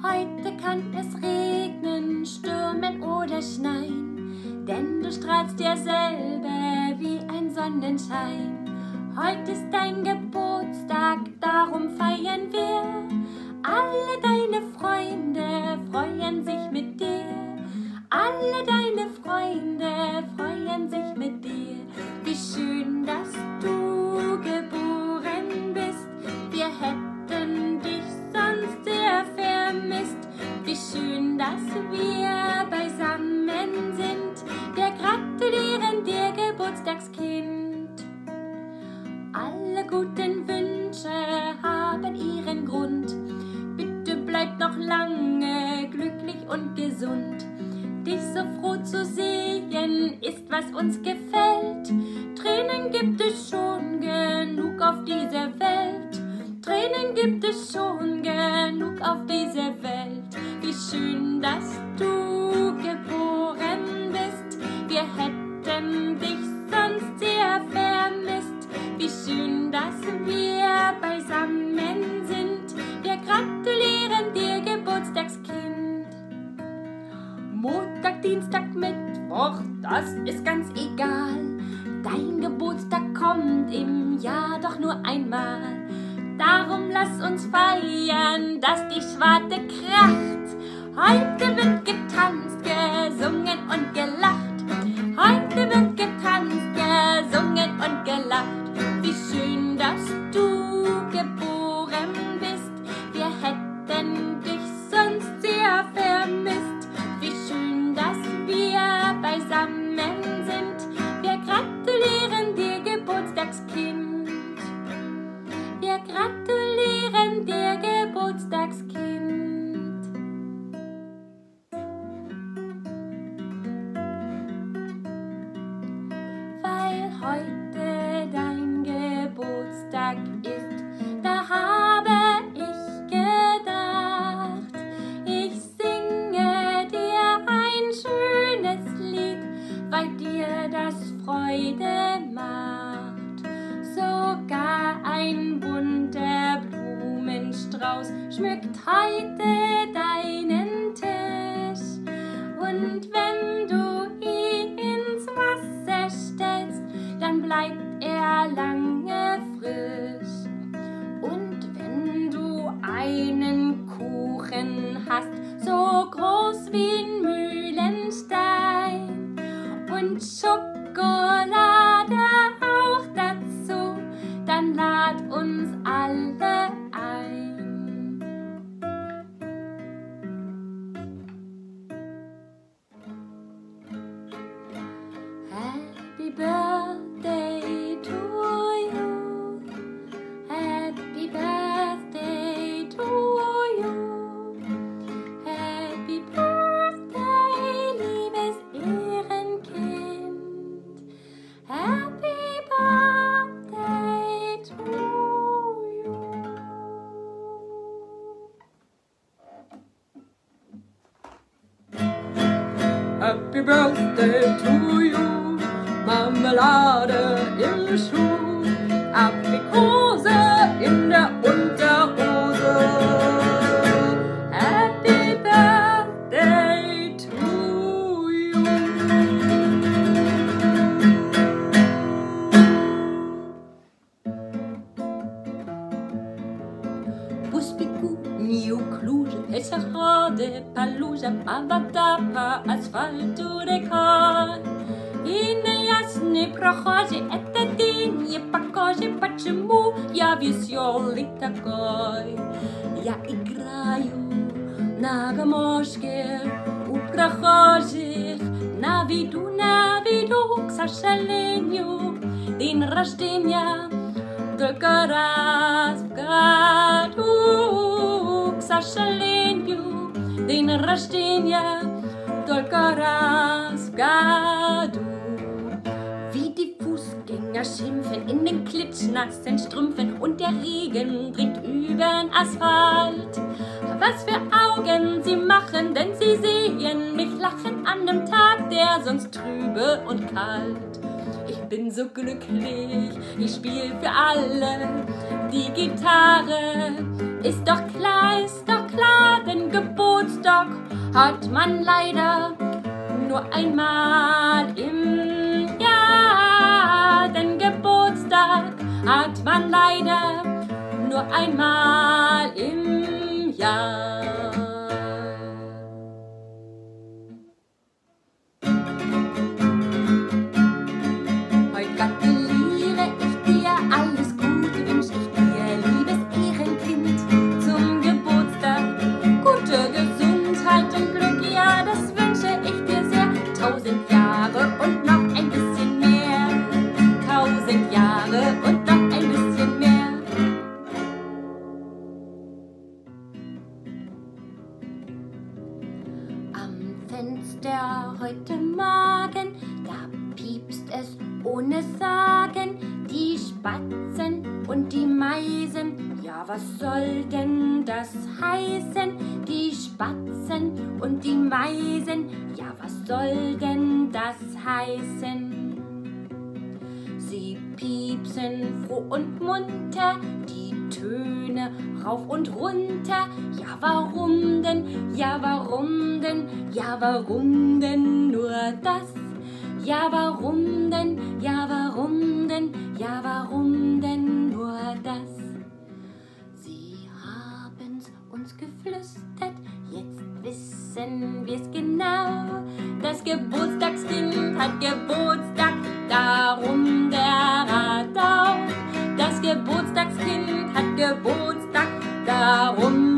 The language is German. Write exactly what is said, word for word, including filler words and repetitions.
Heute kann es regnen, stürmen oder schneien, denn du strahlst dir selber wie ein Sonnenschein. Heute ist dein Geburtstag, darum feiern wir. Alle deine Freunde freuen sich mit dir. Alle deine Freunde freuen sich mit dir. Wie schön, dass du geboren bist. Wir hätten dich sonst sehr vermisst. Wie schön, dass wir beisammen sind. Wir gratulieren dir, Geburtstagskind. Alle guten Wünsche haben ihren Grund. Bitte bleib noch lange glücklich und gesund. Dich so froh zu sehen, ist was uns gefällt. Tränen gibt es schon genug auf dieser Welt. Tränen gibt es schon genug auf dieser Welt. Wie schön, dass du geboren bist. Wir hätten dich sonst sehr vermisst. Wie schön, dass wir beisammen sind. Wir gratulieren dir, Geburtstagskind. Montag, Dienstag, Mittwoch, das ist ganz egal. Dein Geburtstag kommt im Jahr doch nur einmal. Darum lass uns feiern, dass die Schwarte kracht. Heute wird getanzt, gesungen und gelacht. Heute wird getanzt, gesungen und gelacht. Wie schön, dass du geboren bist. Wir hätten dich sonst sehr vermisst. Wie schön, dass wir beisammen sind. Wir gratulieren dir, Geburtstagskind. Wir gratulieren dir, Geburtstagskind. Weil heute dein Geburtstag ist, da habe ich gedacht, ich singe dir ein schönes Lied, weil dir das Freude macht. Sogar ein bunter Blumenstrauß schmückt heute deinen Tisch. Und wenn du ihn ins Wasser stellst, dann bleibt er lange frisch. Und wenn du einen Kuchen hast, so groß wie ein Mühlenstein und Schokolade auch dazu, dann lad uns alle ein. Happy birthday to you. Happy birthday to you. Happy birthday, liebes Ehrenkind. Happy birthday to you. Happy birthday to you. Marmelade im Schuh, Aprikose in der Unterhose. Happy birthday to you. Puspiku, Niukluje, Esarade, Paluja, Pavadapa, Asfaltu dekar. И неясні прохожі, это день, не похожий, почему я веселый такой. Я играю на гармошке у прохожих, на виду, на виду, к сожалению, день рождения только раз в году, к сожалению, день рождения только раз в году. Wie die Fußgänger schimpfen in den klitschnassen Strümpfen und der Regen dringt übern Asphalt. Was für Augen sie machen, denn sie sehen mich lachen an einem Tag, der sonst trübe und kalt. Ich bin so glücklich, ich spiel für alle die Gitarre. Ist doch klar, ist doch klar, denn Geburtstag Geburtstag hat man leider nur einmal im Jahr. Den Geburtstag hat man leider nur einmal im Jahr. Heute gratuliere ich dir, alles Gute wünsche ich dir, liebes Ehrenkind, zum Geburtstag. Gute Gesundheit und Glück, ja, das wünsche ich dir sehr. Tausend Jahre und noch ein bisschen mehr. Tausend Jahre und noch ein bisschen mehr. Am Fenster heute Morgen, da piepst es ohne Sagen. Die Spatzen und die Meisen, ja, was soll denn das heißen? Die Spatzen und die Meisen, ja, was soll denn das heißen? Sie piepsen froh und munter, die Töne rauf und runter. Ja, warum denn, ja, warum denn, ja, warum denn nur das? Ja, warum denn, ja, warum denn, ja, warum denn nur das? Sie haben's uns geflüstert, jetzt wissen wir's genau. Das Geburtstagskind hat Geburtstag, darum der Radau. Das Geburtstagskind hat Geburtstag, darum